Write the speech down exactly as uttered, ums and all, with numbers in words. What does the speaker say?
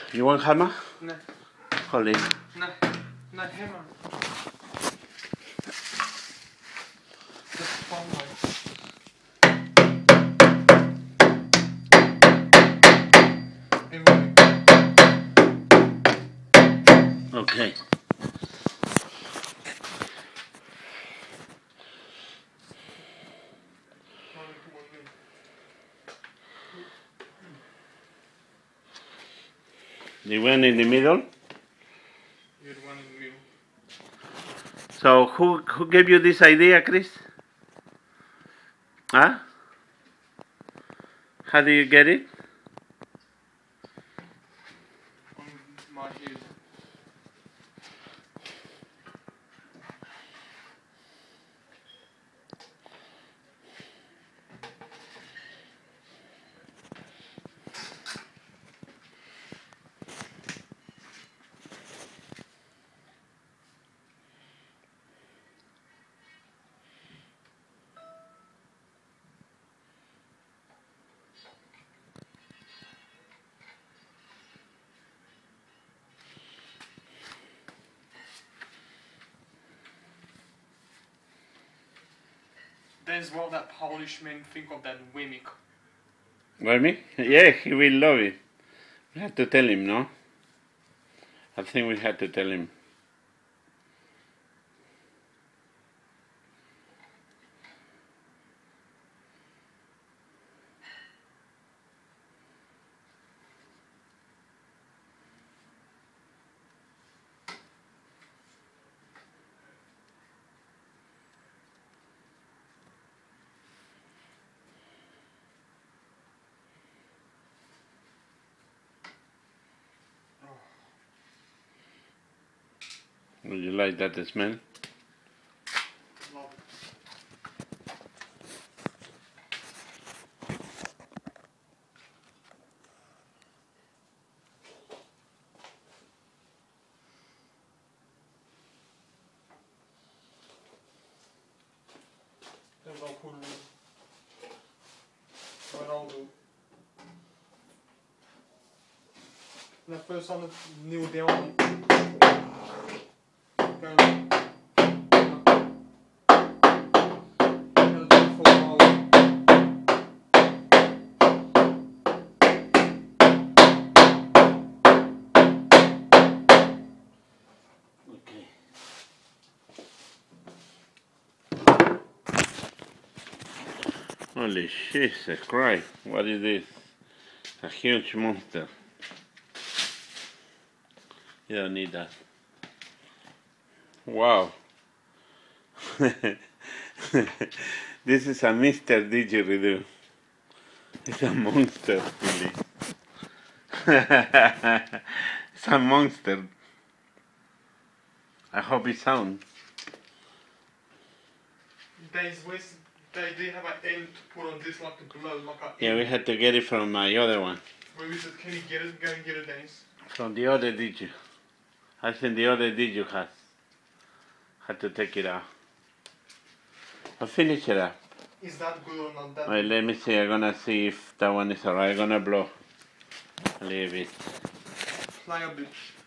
You want hammer? No. Hold it. No. No hammer. Just strong one. Okay. The one in the middle? You're the one in the middle. So who who gave you this idea, Chris? Huh? How do you get it? On my head. That's what that Polish man think of that Wemmick. Remy? Yeah, he will love it. We have to tell him, no? I think we have to tell him. Would you like that smell? Love it. There's no pull. But I'll do. The first one, kneel down. Go. Okay. Holy Jesus Christ, what is this? A huge monster. You don't need that. Wow. This is a Mister Didgeridoo. It's a monster, really. It's a monster. I hope it sounds. Days West, they do have an end to put on this like to blow, like a Yeah, we had to get it from my other one. Where is it? Can you get it? Go and get it, Days. From the other Didgeridoo. I think the other Didgeridoo has. Had to take it out. I'll finish it up. Is that good or not? That Wait, let me see. I'm gonna see if that one is alright. I'm gonna blow a little bit. Fly a bitch.